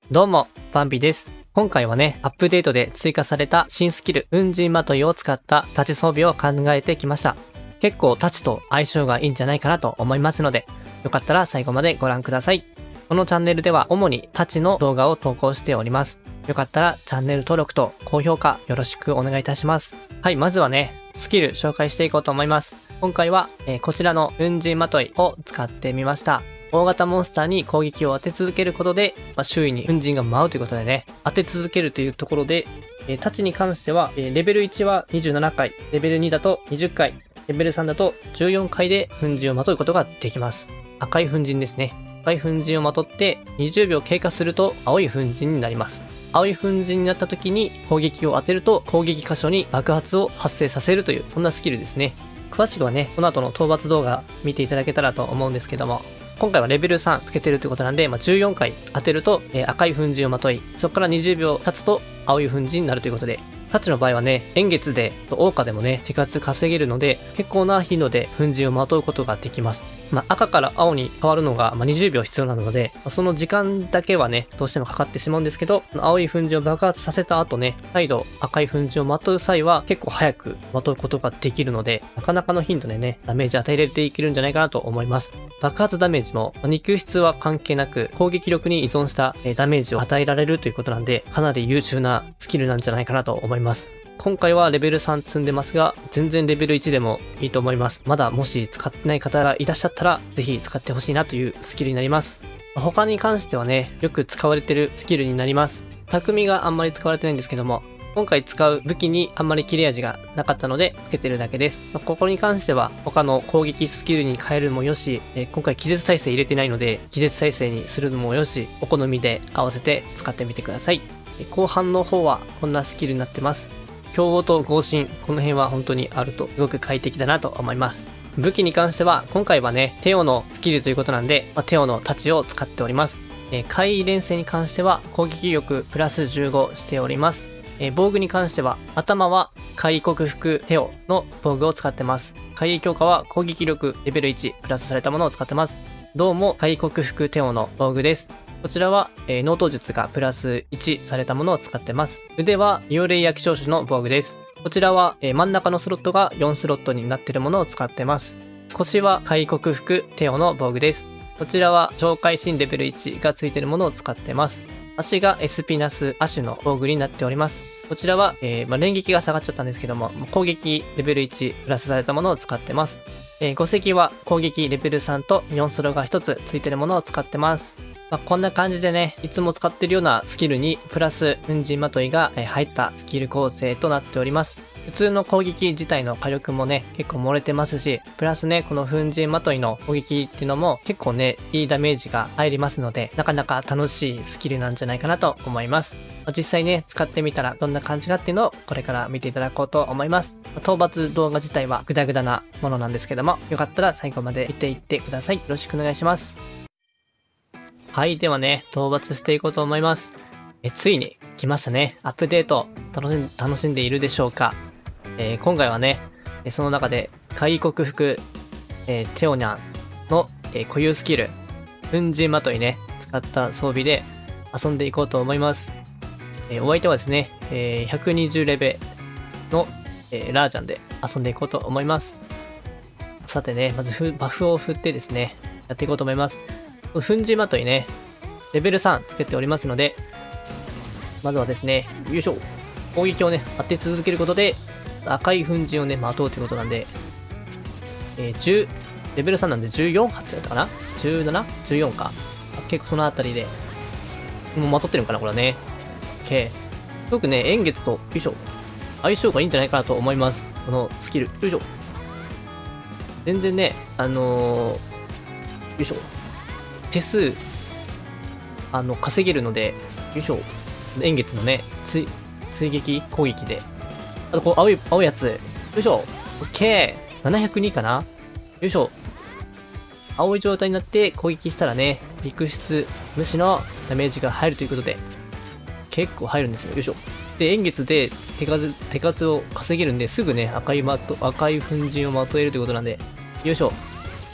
どうも、バンビです。今回はね、アップデートで追加された新スキル、雲神まといを使った太刀装備を考えてきました。結構太刀と相性がいいんじゃないかなと思いますので、よかったら最後までご覧ください。このチャンネルでは主に太刀の動画を投稿しております。よかったらチャンネル登録と高評価よろしくお願いいたします。はい、まずはね、スキル紹介していこうと思います。今回は、こちらの雲神まといを使ってみました。大型モンスターに攻撃を当て続けることで、周囲に雲神が舞うということでね、当て続けるというところで、太刀に関しては、レベル1は27回、レベル2だと20回、レベル3だと14回で雲神をまとうことができます。赤い雲神ですね。赤い雲神をまとって20秒経過すると青い雲神になります。青い雲神になった時に攻撃を当てると攻撃箇所に爆発を発生させるというそんなスキルですね。詳しくはね、この後の討伐動画見ていただけたらと思うんですけども、今回はレベル3つけてるということなんで、14回当てると、赤い粉塵をまとい、そこから20秒経つと青い粉塵になるということで、太刀の場合はね、円月で、桜花でもね、手数稼げるので、結構な頻度で粉塵をまとうことができます。赤から青に変わるのが、20秒必要なので、その時間だけはね、どうしてもかかってしまうんですけど、青い粉塵を爆発させた後ね、再度赤い粉塵をまとう際は結構早くまとうことができるので、なかなかの頻度でね、ダメージ与えられていけるんじゃないかなと思います。爆発ダメージも、肉質は関係なく、攻撃力に依存したダメージを与えられるということなんで、かなり優秀なスキルなんじゃないかなと思います。今回はレベル3積んでますが、全然レベル1でもいいと思います。まだもし使ってない方がいらっしゃったら、ぜひ使ってほしいなというスキルになります。他に関してはね、よく使われてるスキルになります。匠があんまり使われてないんですけども、今回使う武器にあんまり切れ味がなかったので、つけてるだけです。ここに関しては、他の攻撃スキルに変えるもよし、今回気絶耐性入れてないので、気絶耐性にするのもよし、お好みで合わせて使ってみてください。後半の方はこんなスキルになってます。競合と合心、この辺は本当にあるとすごく快適だなと思います。武器に関しては、今回はね、テオのスキルということなんで、テオの太刀を使っております。怪異連星に関しては、攻撃力プラス15しております。防具に関しては、頭は怪異克服テオの防具を使ってます。怪異強化は攻撃力レベル1プラスされたものを使ってます。銅も怪異克服テオの防具です。こちらは、納刀術がプラス1されたものを使ってます。腕は妖霊焼き召集の防具です。こちらは、真ん中のスロットが4スロットになっているものを使ってます。腰は怪異克服テオの防具です。こちらは超会心レベル1がついているものを使ってます。足がエスピナスアシュの防具になっております。こちらは、連撃が下がっちゃったんですけども、攻撃レベル1プラスされたものを使ってます。5石は攻撃レベル3と4スロが1つついているものを使ってます。こんな感じでね、いつも使ってるようなスキルにプラス雲神まといが入ったスキル構成となっております。普通の攻撃自体の火力もね、結構漏れてますし、プラスね、この雲神まといの攻撃っていうのも結構ね、いいダメージが入りますので、なかなか楽しいスキルなんじゃないかなと思います。実際ね、使ってみたらどんな感じかっていうのをこれから見ていただこうと思います。討伐動画自体はグダグダなものなんですけども、よかったら最後まで見ていってください。よろしくお願いします。はい、ではね、討伐していこうと思います。ついに来ましたね。アップデート楽しんでいるでしょうか。今回はね、その中で怪異克服、テオニャンの、固有スキル、雲神まといね、使った装備で遊んでいこうと思います。お相手はですね、120レベの、ラージャンで遊んでいこうと思います。さてね、まずバフを振ってですね、やっていこうと思います。粉塵まといね、レベル3つけておりますので、まずはですね、よいしょ、攻撃をね、当て続けることで、赤い粉塵をね、まとうということなんで、レベル3なんで14発やったかな ?17? 14か。結構そのあたりで、もうまとってるのかなこれはね。OK。すごくね、円月と、よいしょ、相性がいいんじゃないかなと思います。このスキル。よいしょ。全然ね、よいしょ。手数、稼げるので、よいしょ。円月のね、追撃攻撃で。あと、こう、青いやつ。よいしょ。オッケー。702かなよいしょ。青い状態になって攻撃したらね、陸質無視のダメージが入るということで、結構入るんですよ。よいしょ。で、円月で手数を稼げるんで、すぐね、赤い粉塵をまとえるということなんで、よいしょ。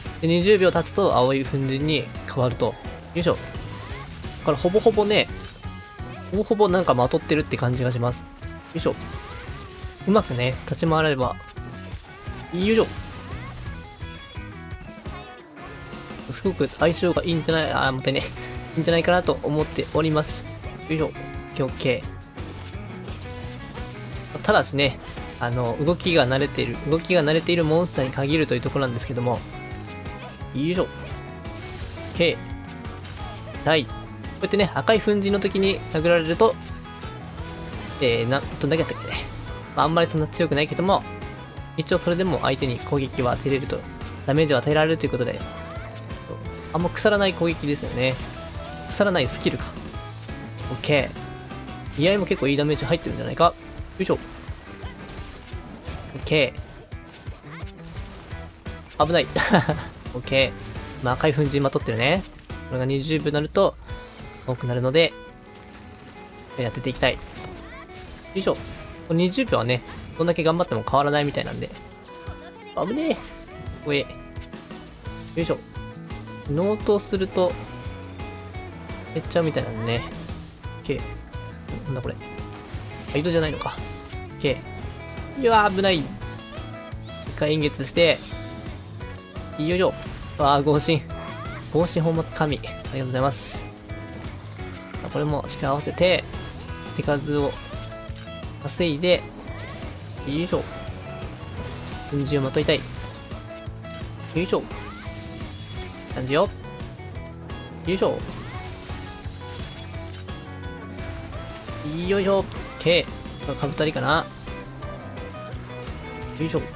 で、20秒経つと青い粉塵に変わると。よいしょ。だからほぼほぼね、 ほぼほぼなんかまとってるって感じがします。よいしょ。うまくね、立ち回られば。よいしょ。すごく相性がいいんじゃない、もったいね。いいんじゃないかなと思っております。よいしょ。オッケーオッケー。ただですね、動きが慣れているモンスターに限るというところなんですけども。よいしょ。オッケー。はい。こうやってね、赤い粉塵の時に殴られると、どんだけやったっけね。あんまりそんな強くないけども、一応それでも相手に攻撃は当てれると、ダメージは与えられるということで、あんま腐らない攻撃ですよね。腐らないスキルか。オッケー。居合も結構いいダメージ入ってるんじゃないか。よいしょ。オッケー。危ない。オッケー。まあ赤い粉塵まとってるね。これが20秒になると、多くなるので、やっていきたい。よいしょ。これ20秒はね、どんだけ頑張っても変わらないみたいなんで。危ねえ。おえ。よいしょ。納刀すると、減っちゃうみたいなんでね。OK。なんだこれ。ファイトじゃないのか。OK。いやー、危ない。一回演月して、よいしょ。あー、合心。合心本末神。ありがとうございます。これも力合わせて、手数を稼いで、よいしょ。粉塵をまといたい。よいしょ。感じよ。よいしょ。よいしょ。OK。かぶったりかな。よいしょ。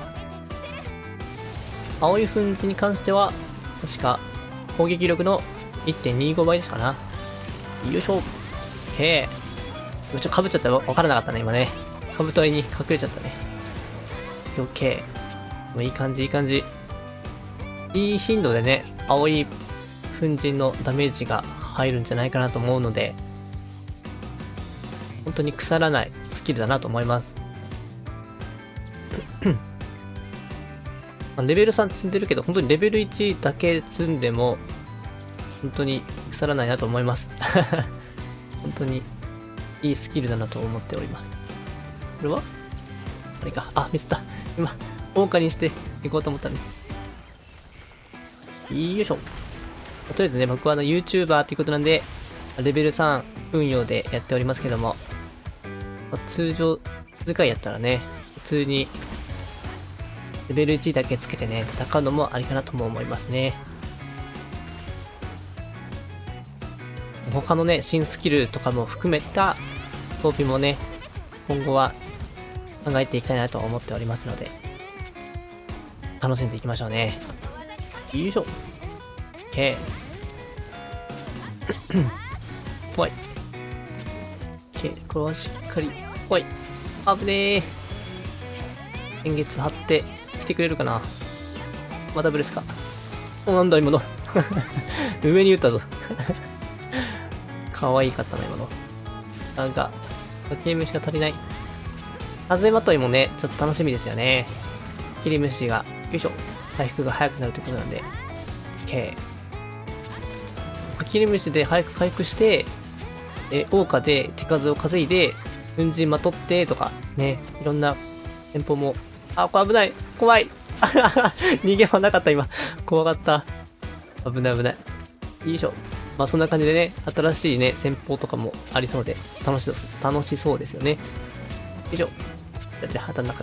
青い粉塵に関しては、確か攻撃力の 1.25 倍ですかな。よいしょ。OK。かぶっちゃったらわからなかったね、今ね。かぶとりに隠れちゃったね。OK。いい感じ、いい感じ。いい頻度でね、青い粉塵のダメージが入るんじゃないかなと思うので、本当に腐らないスキルだなと思います。レベル3積んでるけど、本当にレベル1だけ積んでも、本当に腐らないなと思います。本当にいいスキルだなと思っております。これはあれか。あ、ミスった。今、謳歌にしていこうと思ったね。よいしょ。とりあえずね、僕はYouTuber っていうことなんで、レベル3運用でやっておりますけども、通常使いやったらね、普通にレベル1だけつけてね、戦うのもありかなとも思いますね。他のね、新スキルとかも含めた装備もね、今後は考えていきたいなと思っておりますので、楽しんでいきましょうね。よいしょ。OK。ぽい。OK。これはしっかり。ぽい。危ねえ。先月張って来てくれるかな。またブレスか。お、なんだ今の。上に打ったぞ。可愛かったな、今の。なんか、切り虫が足りない。風まといもね、ちょっと楽しみですよね。切り虫が、よいしょ。回復が早くなるということなんで。OK。切り虫で早く回復して、謳歌で手数を稼いで、粉塵まとってとか、ね、いろんな戦法も。あ、これ危ない。怖い。逃げ場なかった、今。怖かった。危ない危ない。よいしょ。まあそんな感じでね、新しいね、戦法とかもありそうで、楽しそうですよね。よいしょ。だって当たんなかった。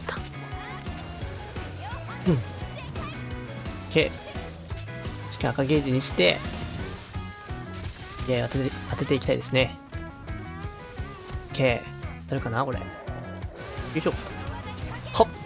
うん。OK。しっかり赤ゲージにして、いや、当てていきたいですね。OK。当たるかなこれ。よいしょ。はっ、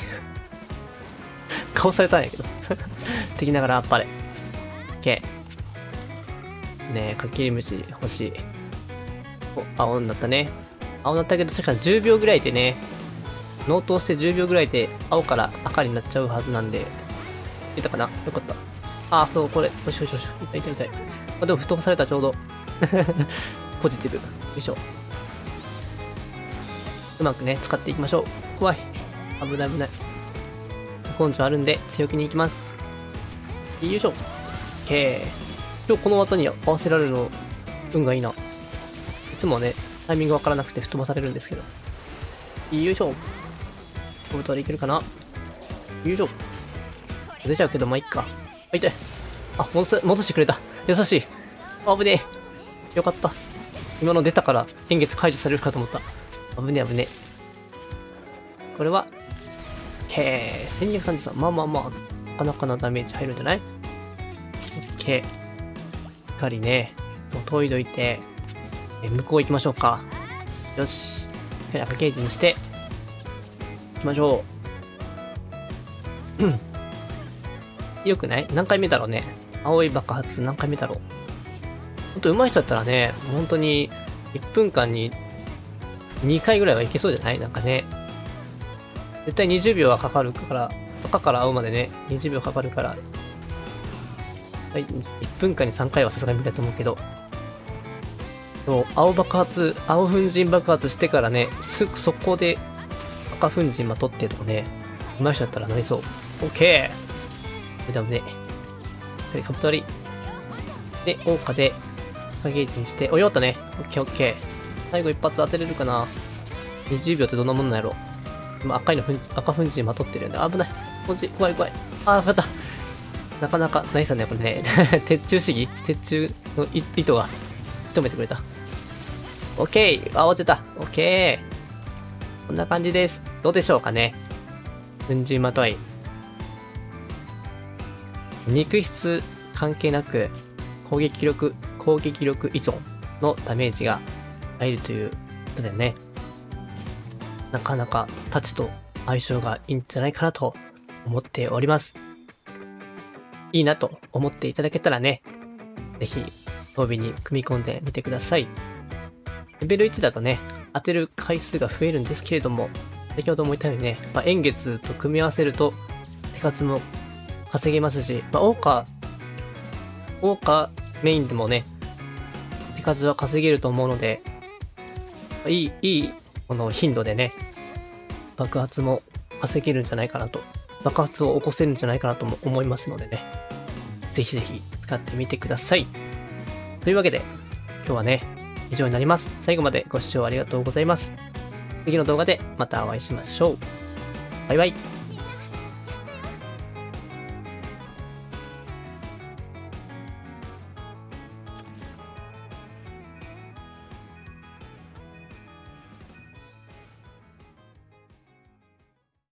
顔されたんやけど。敵ながらあっぱれ。OK。ねえ、かきり虫欲しい。お、青になったね。青になったけど、確か10秒ぐらいでね、納刀して10秒ぐらいで青から赤になっちゃうはずなんで、出たかなよかった。あ、そう、これ。よしよしよし。痛い痛い痛い。あ、でも、布団された、ちょうど。ポジティブ。よいしょ。うまくね、使っていきましょう。怖い。危ない危ない。根性あるんで、強気に行きます。よいしょ。OK。今日この技に合わせられるの、運がいいな。いつもね、 タイミングわからなくて吹っ飛ばされるんですけど。よいしょ。小太りいけるかな。よいしょ。出ちゃうけど、まあ、いっか。あ、痛い。あ、戻してくれた。優しい。危ねえ。よかった。今の出たから、円月解除されるかと思った。危ねえ、危ねえ。これは、1233。まあまあまあ、なかなかなダメージ入るんじゃない？ OK。しっかりね、研いどいて、向こう行きましょうか。よし。しっかり赤ゲージにして、行きましょう。うん。よくない？何回目だろうね。青い爆発何回目だろう。ほんと上手い人だったらね、本当に1分間に2回ぐらいはいけそうじゃない？なんかね。絶対20秒はかかるから、赤から青までね、20秒かかるから、1分間に3回はさすがに無理だと思うけど、そう、青粉粉塵爆発してからね、速攻で赤粉塵まとってるとね、上手い人だったらなりそう。オッケー。これだもんね。で、カブトリ。で、桜花で、赤ゲージにして、お、よかったね。オッケーオッケー。最後一発当てれるかな。20秒ってどんなもんなんやろ。今赤粉塵まとってるんで、危ない。怖い怖い。あー、わかった。なかなか、ナイスだね、これね。鉄柱市議鉄柱の糸が、止めてくれた。オッケー。あ、落ちた。オッケー。こんな感じです。どうでしょうかね。粉塵まとい。肉質関係なく、攻撃力依存のダメージが入るということでね。なかなかタチと相性がいいんじゃないかなと思っております。いいなと思っていただけたらね、ぜひ装備に組み込んでみてください。レベル1だとね、当てる回数が増えるんですけれども、先ほども言ったようにね、円月と組み合わせると手数も稼げますし、桜花メインでもね、手数は稼げると思うので、いいこの頻度でね、爆発も稼げるんじゃないかなと、爆発を起こせるんじゃないかなとも思いますのでね、ぜひぜひ使ってみてください。というわけで、今日はね、以上になります。最後までご視聴ありがとうございます。次の動画でまたお会いしましょう。バイバイ。